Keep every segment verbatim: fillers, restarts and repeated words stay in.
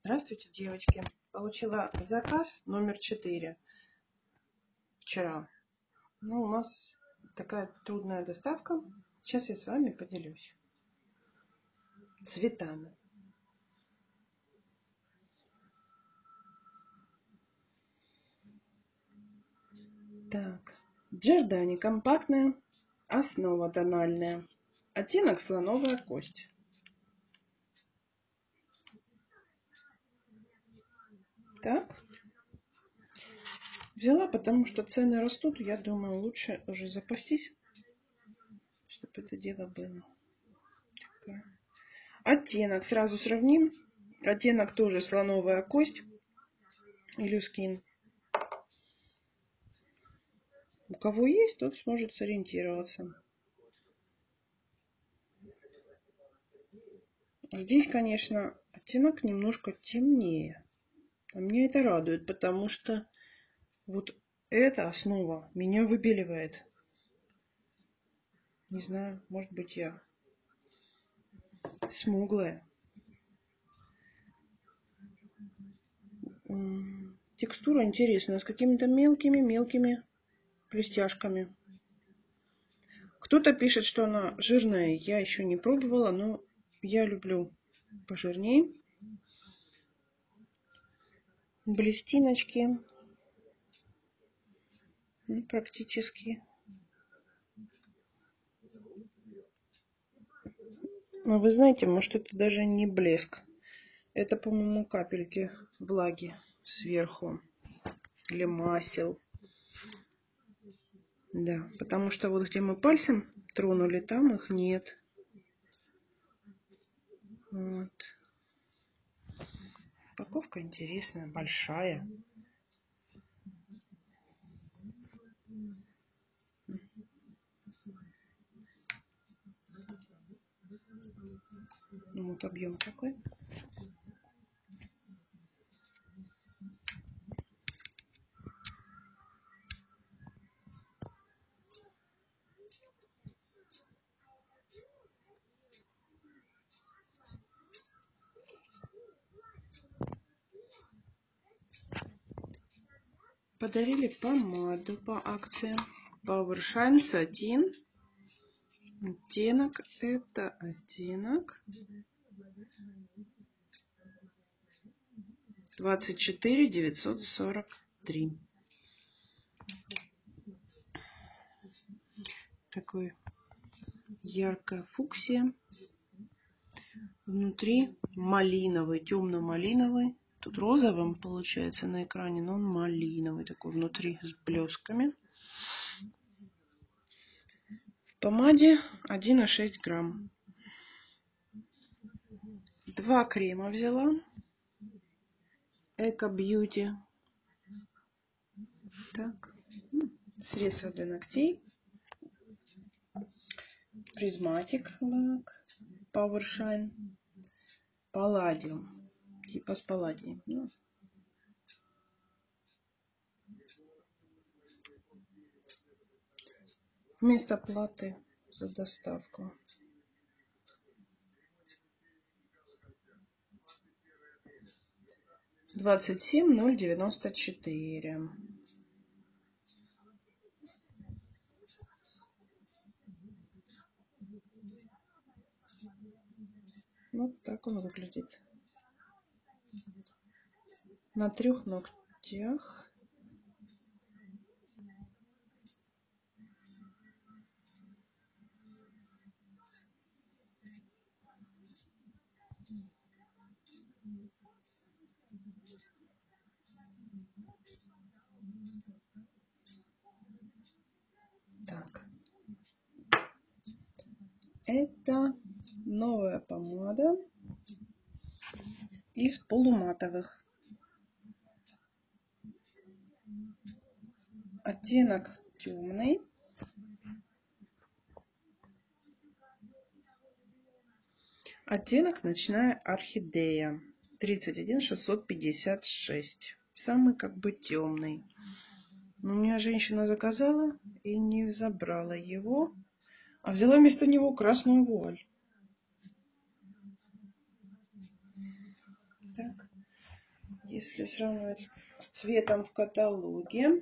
Здравствуйте, девочки. Получила заказ номер четыре вчера. Ну, у нас такая трудная доставка. Сейчас я с вами поделюсь. Цветами. Так. Giordani компактная. Основа тональная. Оттенок слоновая кость. Так. Взяла, потому что цены растут. Я думаю, лучше уже запастись, чтобы это дело было. Такая. Оттенок. Сразу сравним. Оттенок тоже слоновая кость. Илюскин. У кого есть, тот сможет сориентироваться. Здесь, конечно, оттенок немножко темнее. А меня это радует, потому что вот эта основа меня выбеливает. Не знаю, может быть, я смуглая. Текстура интересная, с какими-то мелкими-мелкими блестяшками. Кто-то пишет, что она жирная. Я еще не пробовала, но я люблю пожирнее. Блестиночки. Ну, практически. Но вы знаете, может, это даже не блеск. Это, по-моему, капельки влаги сверху. Или масел. Да, потому что вот где мы пальцем тронули, там их нет. Вот. Упаковка интересная, большая. Вот объем такой. Подарили помаду по акции. Power Shine Satin. Оттенок. Это оттенок двадцать четыре девятьсот сорок три. Такой яркая фуксия. Внутри малиновый, темно-малиновый. Тут розовым получается на экране, но он малиновый такой внутри с блесками. В помаде один и шесть грамм. Два крема взяла. Эко Бьюти. Так. Средство для ногтей. Призматик лак. Power Shine. Палладиум. Типа с палладием. Ну. Вместо платы за доставку. двадцать семь ноль девяносто четыре. Вот так он выглядит. На трех ногтях. Так. Это новая помада из полуматовых. Оттенок темный. Оттенок ночная орхидея. тридцать один шестьсот пятьдесят шесть. Самый как бы темный. Но у меня женщина заказала и не забрала его, а взяла вместо него красную вуаль. Так. Если сравнивать с цветом в каталоге,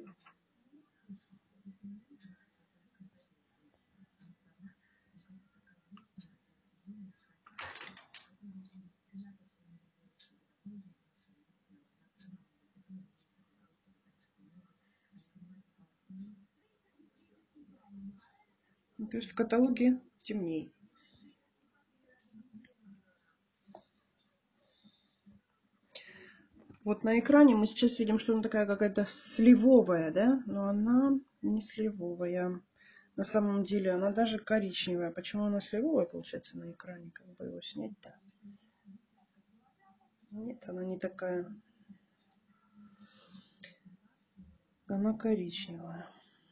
то есть в каталоге темнее. Вот на экране мы сейчас видим, что она такая какая-то сливовая, да? Но она не сливовая. На самом деле она даже коричневая. Почему она сливовая получается на экране? Как бы его снять-то? Нет, она не такая. Она коричневая.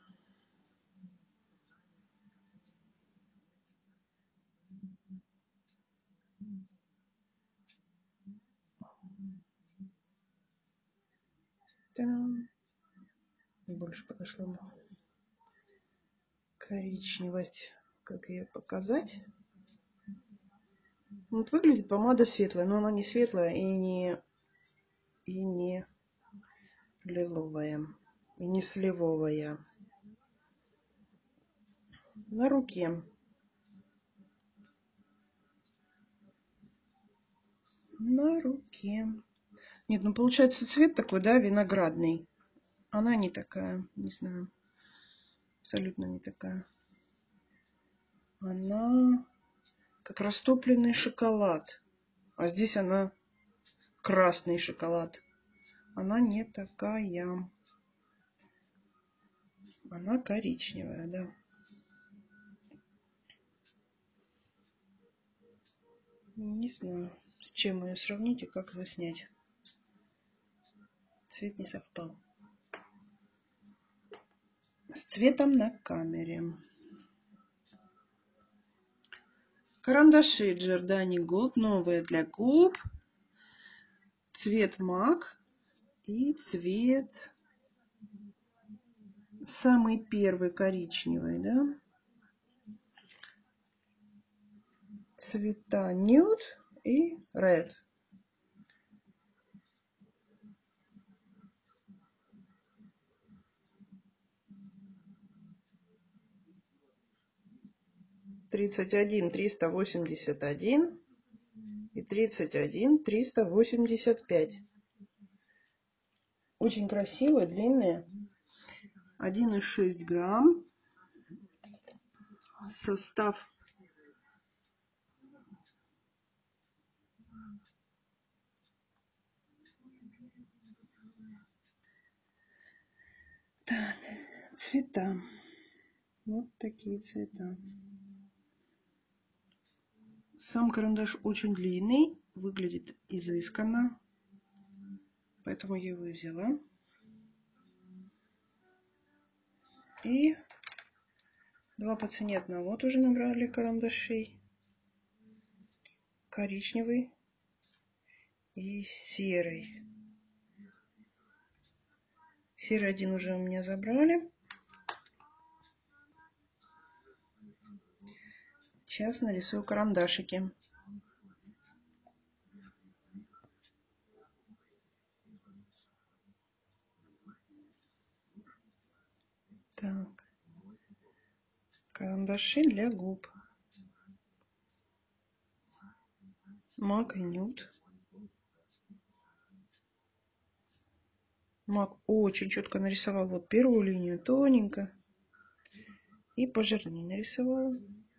Та-дам. Больше подошла коричневость. Как ее показать? Вот выглядит помада светлая, но она не светлая и не, и не лиловая, и не сливовая. На руке. На руке. Нет, ну получается цвет такой, да, виноградный. Она не такая, не знаю, абсолютно не такая. Она как растопленный шоколад. А здесь она красный шоколад. Она не такая. Она коричневая, да. Не знаю, с чем ее сравнить и как заснять. Цвет не совпал. С цветом на камере. Карандаши Giordani Gold. Новые для губ. Цвет мак. И цвет самый первый коричневый, да? Цвета nude и red. тридцать один триста восемьдесят один и тридцать один триста восемьдесят пять. Очень красивые, длинные. один и шесть грамм. Состав так, цвета. Вот такие цвета. Сам карандаш очень длинный, выглядит изысканно, поэтому я его и взяла. И два по цене одного тоже набрали карандашей. Коричневый и серый. Серый один уже у меня забрали. Сейчас нарисую карандашики. Так. Карандаши для губ. Мак и нюд. Мак очень четко нарисовал вот первую линию, тоненько. И пожирнее нарисовала.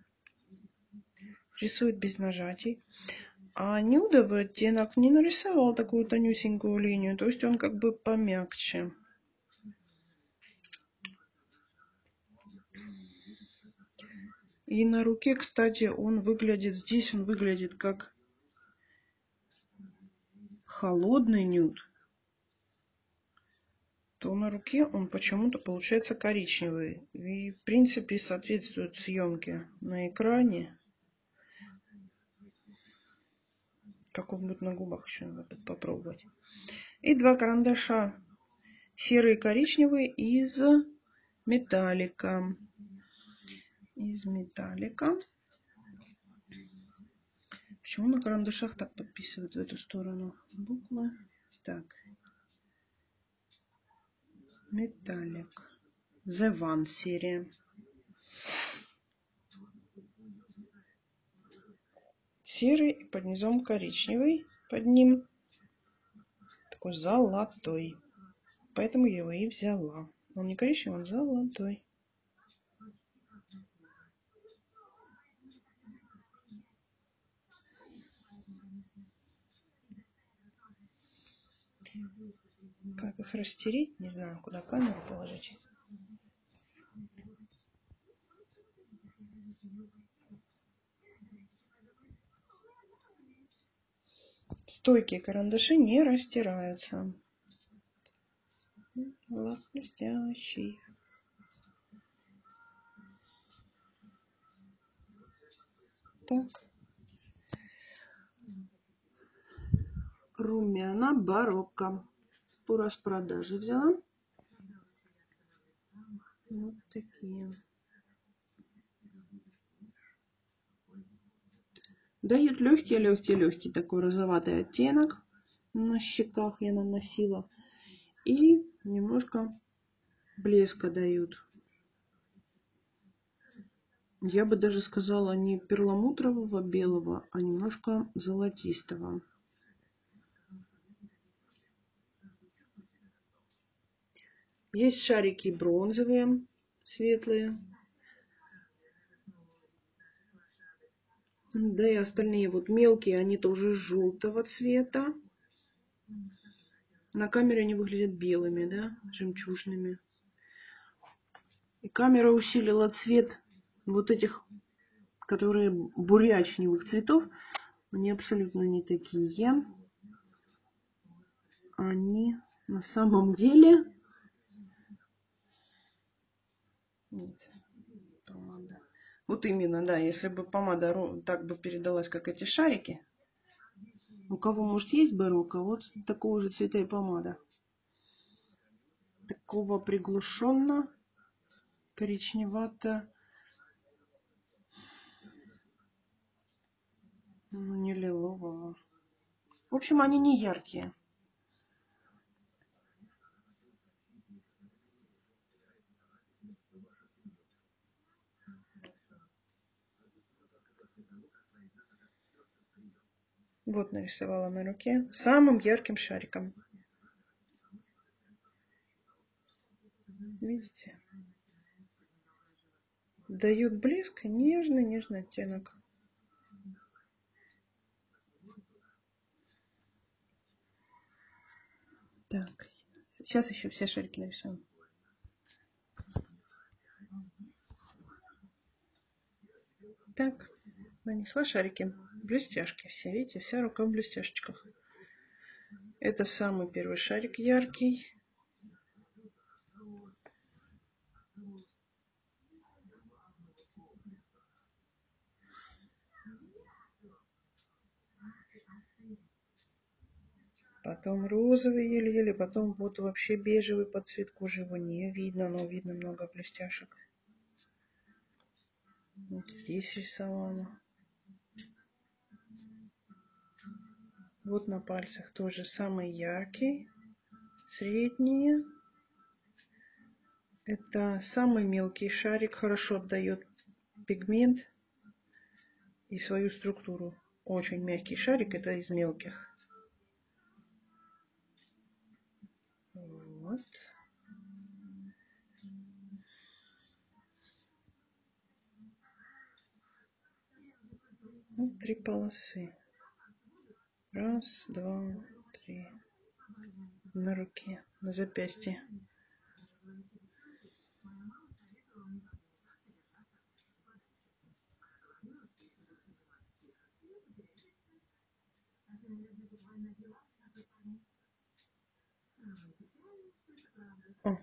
Рисует без нажатий. А нюдовый оттенок не нарисовал такую тонюсенькую линию. То есть он как бы помягче. И на руке, кстати, он выглядит, здесь он выглядит как холодный нюд. То на руке он почему-то получается коричневый. И в принципе соответствует съемке на экране. Как он будет на губах, еще надо попробовать. И два карандаша. Серый и коричневый из металлика. Из металлика. Почему на карандашах так подписывают в эту сторону буквы? Так. Металлик. The One серия. Серый и под низом коричневый. Под ним такой золотой. Поэтому я его и взяла. Он не коричневый, он золотой. Как их растереть? Не знаю, куда камеру положить. Стойкие карандаши не растираются. Лак блестящий. Так. Румяна барокко. По распродаже взяла. Вот такие. Дают легкий, легкий, легкий такой розоватый оттенок. На щеках я наносила. И немножко блеска дают. Я бы даже сказала не перламутрового белого, а немножко золотистого. Есть шарики бронзовые, светлые. Да и остальные вот мелкие, они тоже желтого цвета. На камере они выглядят белыми, да, жемчужными. И камера усилила цвет вот этих, которые бурячневых цветов. Они абсолютно не такие. Они на самом деле... Нет, помада. Вот именно, да, если бы помада так бы передалась, как эти шарики. У кого, может, есть барокко, вот такого же цвета и помада. Такого приглушенно коричневато. Ну, не лилового. В общем, они не яркие. Вот нарисовала на руке самым ярким шариком. Видите? Дают блеск, нежный-нежный оттенок. Так, сейчас еще все шарики нарисуем. Так, нанесла шарики. Блестяшки все, видите, вся рука в блестяшечках. Это самый первый шарик яркий. Потом розовый еле-еле, потом вот вообще бежевый под цвет кожи, его не видно, но видно много блестяшек. Вот здесь рисовала. Вот на пальцах тоже самый яркий, средние. Это самый мелкий шарик, хорошо отдает пигмент и свою структуру. Очень мягкий шарик, это из мелких. Вот. Вот три полосы. Раз, два, три. На руке, на запястье. О.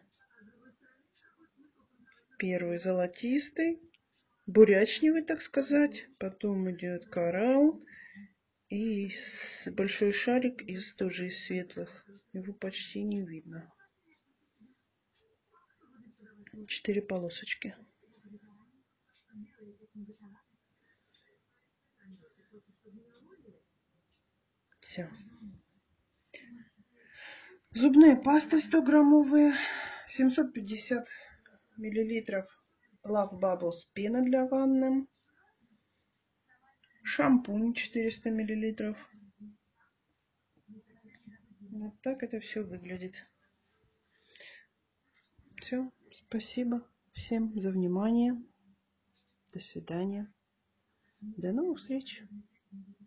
Первый золотистый, бурячневый, так сказать. Потом идет коралл. И большой шарик из тоже из светлых. Его почти не видно. Четыре полосочки. Все. Зубные пасты сто граммовые, семьсот пятьдесят миллилитров Love Bubbles пена для ванны, шампунь четыреста миллилитров. Вот так это все выглядит. Все, спасибо всем за внимание. До свидания. До новых встреч.